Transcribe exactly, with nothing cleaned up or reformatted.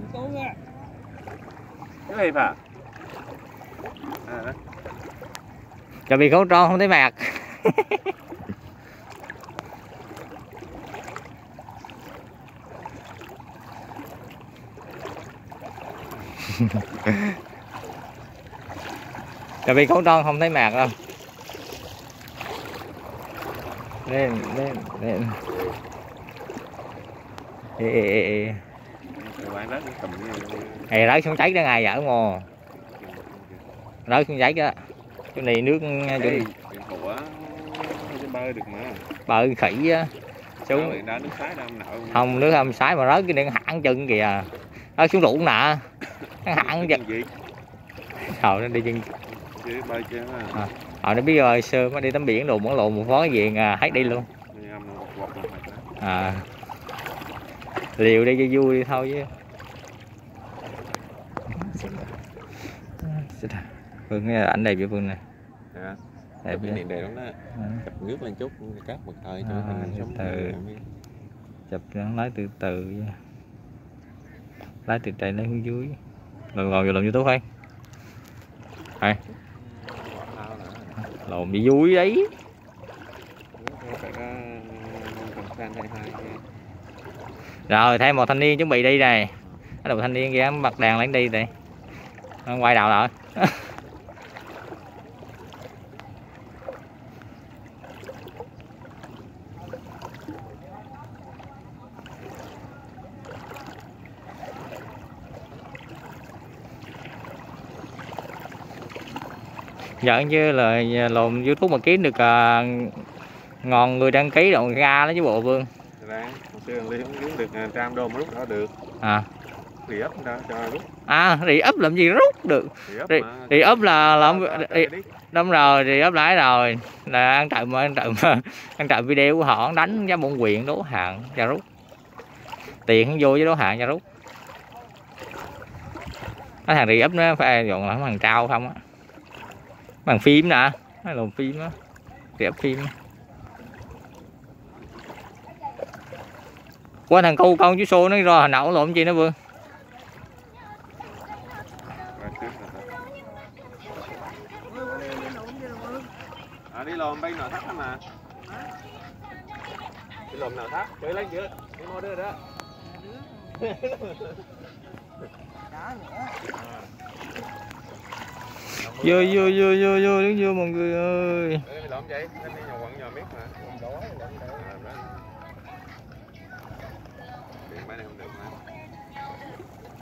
Cái gì mà à, Cà bị khấu tròn không thấy mặt. Cà bị khấu tròn không thấy mặt đâu. Lên lên lên. Ê, ê, ê, ê. Ê, rớt xuống cháy đó ngay dở mồ. Rớt xuống cháy đó. Chỗ này nước chỗ này bơi được mà. Bơi khỉ á. Xuống Đó, nước sái đâu, không nước âm sái mà rớt cái điện hẳn chân kìa. Rớt xuống ruộng nè. Nó hẳn chân. Trời nó đi chân. Bơi chứ à. Họ nó biết rồi sơ mới đi tắm biển đồ món lộn một phó gì à, hết đi luôn. À. Liều đi cho vui đi thôi chứ. Phương cái ảnh đẹp vậy Phương này. À, đẹp cái này đẹp lắm đó. Chụp nước lên chút cát một thời cho à, hình sống từ chụp nó lái từ từ lái từ trên lên hướng dưới lần lòn vô làm YouTube thôi. Hay lồn bị vui đấy. Rồi thêm một thanh niên chuẩn bị đi này. Cái đầu thanh niên kia bật đèn lên đi đây. Nó quay đầu rồi. Giỡn chứ là lồn YouTube mà kiếm được uh, ngon người đăng ký rồi ra đó chứ bộ Vương. Kiếm được trăm đô một lúc đó được. À. Rì ấp đó cho rút. À rì ấp làm gì rút được. Rì ấp là làm đúng rồi, rì ấp lái rồi là ăn trộm ăn trộm ăn trộm video của họ đánh giá bổn quyền đố hạn cho rút. Tiền vô với đố hạn cho rút. Cái thằng rì ấp nó phải dọn là thằng trao không á. Bằng phim nè, hay lồn phim á. Rì ấp phim. Qua thằng câu con chú xô nó ra Hà Nội lộn gì nó Vương. À, đi lồn bay nọ thắt mà. Đi lồn nào thắt, chơi lấy chưa? Đi mua đưa đó. Vô vô vô vô vô đứng vô mọi người ơi. Lộn vậy, anh đi nhậu quận nhờ biết mà.